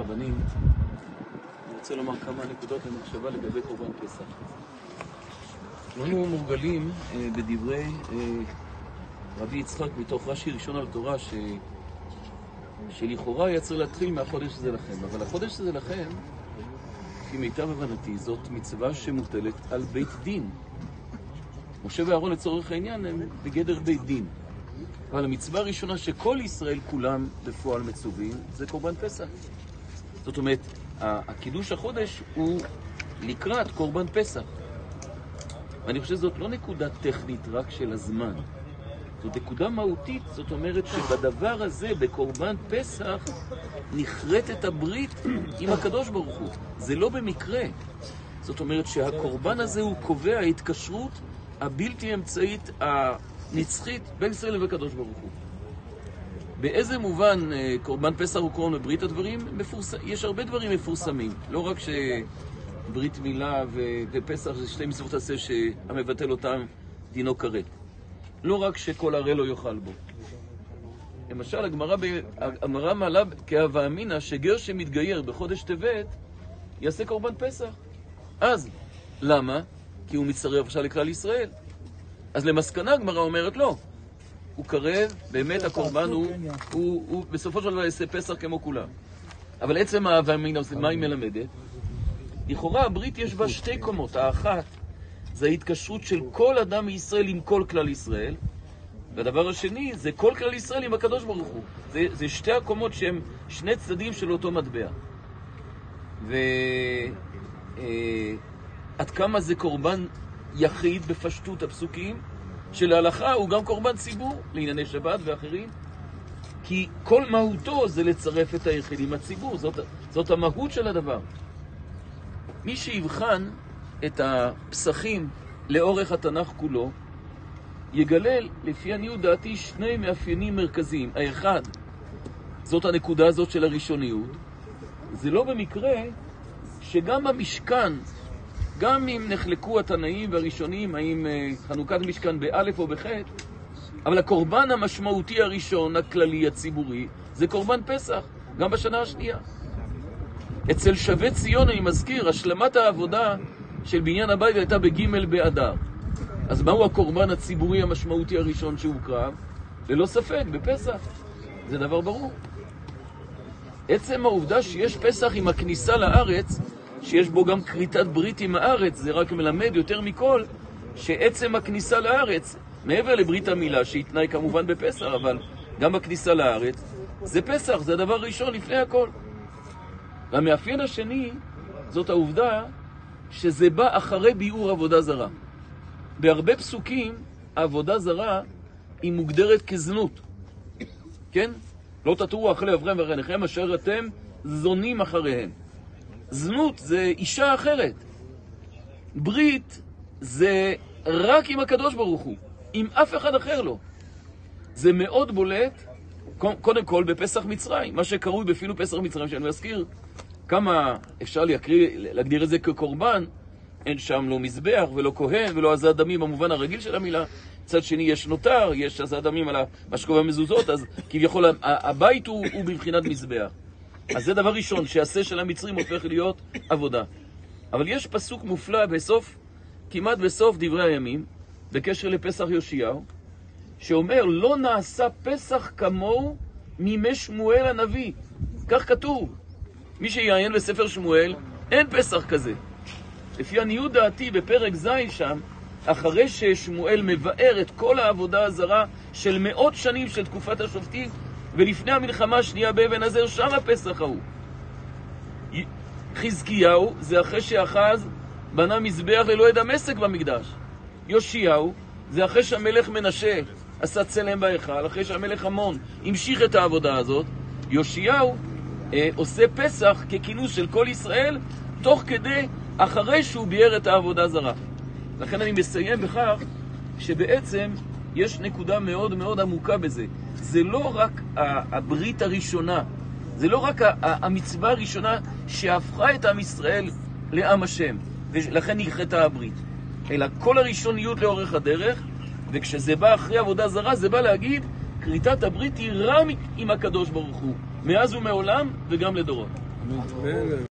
רבנים, אני רוצה לומר כמה נקודות למחשבה לגבי קורבן פסח. אנחנו מורגלים בדברי רבי יצחק מתוך רש"י ראשון על תורה שלכאורה יצר להתחיל מהחודש הזה לכם, אבל החודש הזה לכם, לפי מיטב הבנתי, זאת מצווה שמוטלת על בית דין. משה ואהרון לצורך העניין הם בגדר בית דין. אבל המצווה הראשונה שכל ישראל כולם בפועל מצווים זה קורבן פסח. זאת אומרת, הקידוש החודש הוא לקראת קורבן פסח. ואני חושב שזאת לא נקודה טכנית רק של הזמן. זאת נקודה מהותית, זאת אומרת שבדבר הזה, בקורבן פסח, נחרטת הברית עם הקדוש ברוך הוא. זה לא במקרה. זאת אומרת שהקורבן הזה הוא קובע ההתקשרות הבלתי אמצעית הנצחית בין ישראל ובקדוש ברוך הוא. באיזה מובן קורבן פסח הוא קורבן בברית הדברים? יש הרבה דברים מפורסמים. לא רק שברית מילה ופסח זה שתי מצוות עשה שהמבטל אותם דינו כרת. לא רק שכל הרי לא יאכל בו. למשל, הגמרא מעלה כהווה אמינא שגר שמתגייר בחודש טבת יעשה קורבן פסח. אז, למה? כי הוא מצטרף עכשיו לכלל ישראל. אז למסקנה הגמרא אומרת לא. הוא קרב, באמת הקורבן הוא בסופו של דבר יעשה פסח כמו כולם. אבל עצם ההווה אמינא, מה היא מלמדת? לכאורה הברית יש בה שתי קומות. האחת זה ההתקשרות של כל אדם מישראל עם כל כלל ישראל, והדבר השני זה כל כלל ישראל עם הקדוש ברוך הוא. זה שתי הקומות שהם שני צדדים של אותו מטבע. עד כמה זה קורבן יחיד בפשטות הפסוקים, שלהלכה הוא גם קורבן ציבור לענייני שבת ואחרים, כי כל מהותו זה לצרף את היחיד עם הציבור. זאת המהות של הדבר. מי שיבחן את הפסחים לאורך התנ"ך כולו, יגלה לפי עניות דעתי שני מאפיינים מרכזיים. האחד, זאת הנקודה הזאת של הראשוניות. זה לא במקרה שגם במשכן, גם אם נחלקו התנאים והראשונים, האם חנוכת משכן באלף או בחטא, אבל הקורבן המשמעותי הראשון, הכללי, הציבורי, זה קורבן פסח, גם בשנה השנייה. אצל שווה ציון, אני מזכיר, השלמת העבודה של בניין הבית הייתה בג' באדר. אז מהו הקורבן הציבורי המשמעותי הראשון שהוקרב? ללא ספק, בפסח. זה דבר ברור. עצם העובדה שיש פסח עם הכניסה לארץ, שיש בו גם כריתת ברית עם הארץ, זה רק מלמד יותר מכל שעצם הכניסה לארץ, מעבר לברית המילה, שהיא תנאי כמובן בפסח, אבל גם הכניסה לארץ, זה פסח, זה הדבר ראשון לפני הכל. והמאפיין השני, זאת העובדה שזה בא אחרי ביאור עבודה זרה. בהרבה פסוקים, העבודה זרה היא מוגדרת כזנות. כן? לא תטורו אחרי אברהם ורעיניכם אשר אתם זונים אחריהם. זנות זה אישה אחרת. ברית זה רק עם הקדוש ברוך הוא, עם אף אחד אחר לא. זה מאוד בולט, קודם כל בפסח מצרים, מה שקרוי בפילו פסח מצרים, שאני מזכיר כמה אפשר להגדיר את זה כקורבן. אין שם לא מזבח ולא כהן ולא עזת דמים במובן הרגיל של המילה. צד שני יש נותר, יש עזת דמים על המשקוף המזוזות, אז כביכול הבית הוא בבחינת מזבח. אז זה דבר ראשון, שהעשה של המצרים הופך להיות עבודה. אבל יש פסוק מופלא בסוף, כמעט בסוף דברי הימים, בקשר לפסח יאשיהו, שאומר, לא נעשה פסח כמוהו מימי שמואל הנביא. כך כתוב. מי שיעיין בספר שמואל, אין פסח כזה. לפי עניות דעתי, בפרק ז' שם, אחרי ששמואל מבאר את כל העבודה הזרה של מאות שנים של תקופת השופטים, ולפני המלחמה השנייה באבן עזר, שם הפסח ההוא. חזקיהו זה אחרי שאחז בנה מזבח ללא דמשק במקדש. יאשיהו זה אחרי שהמלך מנשה עשה צלם בהיכל, אחרי שהמלך עמון המשיך את העבודה הזאת. יאשיהו עושה פסח ככינוס של כל ישראל, תוך כדי אחרי שהוא ביאר את העבודה זרה. לכן אני מסיים בכך שבעצם יש נקודה מאוד מאוד עמוקה בזה. זה לא רק הברית הראשונה, זה לא רק המצווה הראשונה שהפכה את עם ישראל לעם השם, ולכן נחרטה הברית, אלא כל הראשוניות לאורך הדרך, וכשזה בא אחרי עבודה זרה, זה בא להגיד, כריתת הברית היא רם עם הקדוש ברוך הוא, מאז ומעולם וגם לדורות. אמן.